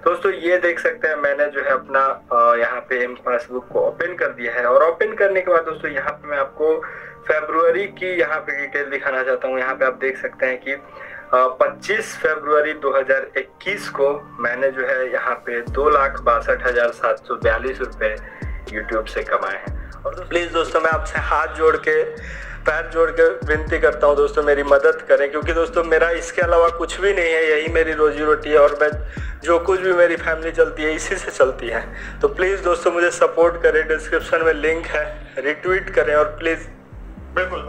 दोस्तों ये देख सकते हैं मैंने जो है अपना यहाँ पे पासबुक को ओपन कर दिया है। और ओपन करने के बाद दोस्तों यहाँ पे मैं आपको फरवरी की यहाँ पे डिटेल दिखाना चाहता हूँ। यहाँ पे आप देख सकते हैं कि 25 फरवरी 2021 को मैंने जो है यहाँ पे 2,62,742 रुपए यूट्यूब से कमाए हैं। और प्लीज़ दोस्तों मैं आपसे हाथ जोड़ के पैर जोड़ के विनती करता हूँ दोस्तों, मेरी मदद करें, क्योंकि दोस्तों मेरा इसके अलावा कुछ भी नहीं है, यही मेरी रोजी रोटी है और मैं जो कुछ भी मेरी फैमिली चलती है इसी से चलती है। तो प्लीज़ दोस्तों मुझे सपोर्ट करें, डिस्क्रिप्शन में लिंक है, रिट्वीट करें और प्लीज़ बिल्कुल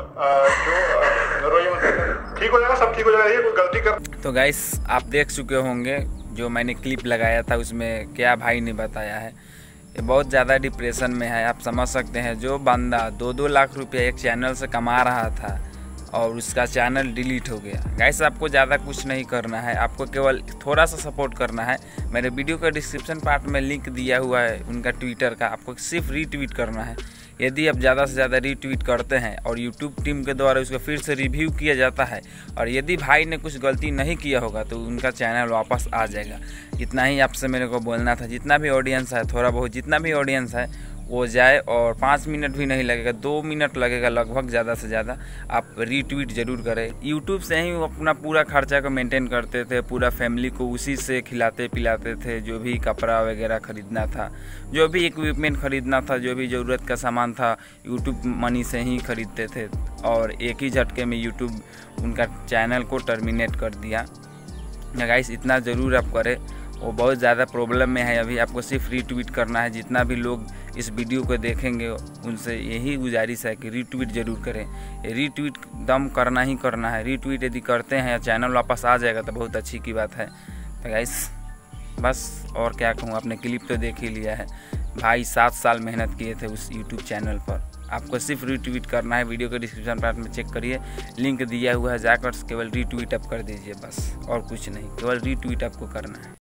ठीक हो जाएगा, सब ठीक हो जाएगा, ये कोई गलती कर। तो गाइस आप देख चुके होंगे जो मैंने क्लिप लगाया था, उसमें क्या भाई ने बताया है। ये बहुत ज़्यादा डिप्रेशन में है, आप समझ सकते हैं। जो बंदा 2-2 लाख रुपया एक चैनल से कमा रहा था और उसका चैनल डिलीट हो गया। गाइस आपको ज़्यादा कुछ नहीं करना है, आपको केवल थोड़ा सा सपोर्ट करना है। मेरे वीडियो का डिस्क्रिप्शन पार्ट में लिंक दिया हुआ है उनका ट्विटर का, आपको सिर्फ रीट्वीट करना है। यदि आप ज़्यादा से ज़्यादा रीट्वीट करते हैं और यूट्यूब टीम के द्वारा उसको फिर से रिव्यू किया जाता है और यदि भाई ने कुछ गलती नहीं किया होगा तो उनका चैनल वापस आ जाएगा। इतना ही आपसे मेरे को बोलना था। जितना भी ऑडियंस है, थोड़ा बहुत जितना भी ऑडियंस है वो जाए, और 5 मिनट भी नहीं लगेगा, 2 मिनट लगेगा लगभग, ज़्यादा से ज़्यादा आप रीट्वीट ज़रूर करें। यूट्यूब से ही वो अपना पूरा खर्चा को मेंटेन करते थे, पूरा फैमिली को उसी से खिलाते पिलाते थे। जो भी कपड़ा वगैरह ख़रीदना था, जो भी इक्विपमेंट ख़रीदना था, जो भी ज़रूरत का सामान था, यूट्यूब मनी से ही खरीदते थे। और एक ही झटके में यूट्यूब उनका चैनल को टर्मिनेट कर दिया। गाइस इतना ज़रूर आप करें, वो बहुत ज़्यादा प्रॉब्लम में है अभी। आपको सिर्फ रीट्वीट करना है। जितना भी लोग इस वीडियो को देखेंगे उनसे यही गुजारिश है कि रीट्वीट ज़रूर करें। रीट्वीट दम करना ही करना है। रीट्वीट यदि करते हैं चैनल वापस आ जाएगा तो बहुत अच्छी की बात है। तो गाइस बस और क्या कहूँ, आपने क्लिप तो देख ही लिया है। भाई 7 साल मेहनत किए थे उस यूट्यूब चैनल पर। आपको सिर्फ रीट्वीट करना है। वीडियो के डिस्क्रिप्शन पार्ट में चेक करिए, लिंक दिया हुआ है, जाकर केवल रीट्वीट आप कर दीजिए बस, और कुछ नहीं, केवल रीट्वीट आपको करना है।